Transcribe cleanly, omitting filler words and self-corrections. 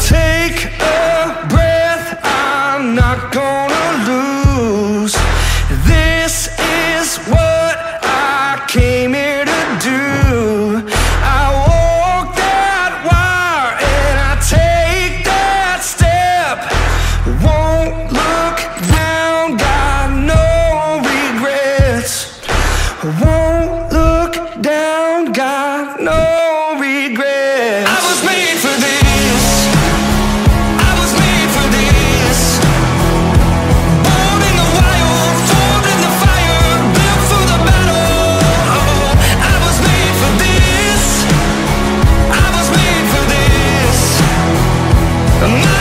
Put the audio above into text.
take a breath, I'm not gonna lose. This is what I came here to do. I walk that wire and I take that step. Won't look down, got no regrets. Won't look down, got no regrets. I was made for this. I was made for this. Born in the wild, formed in the fire, built for the battle. Oh, I was made for this. I was made for this.